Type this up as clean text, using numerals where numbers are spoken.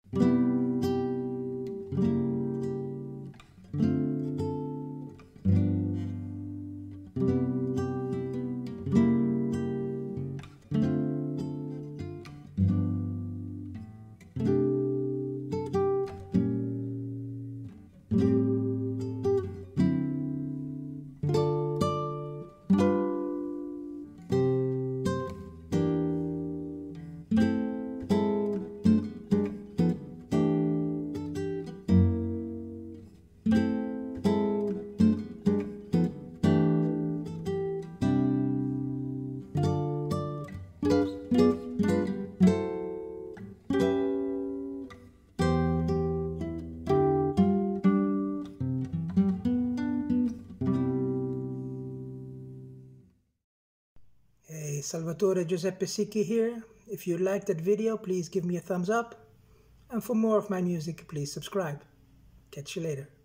Hey, Salvatore Giuseppe Sicchi here. If you liked that video, please give me a thumbs up. And for more of my music, please subscribe. Catch you later.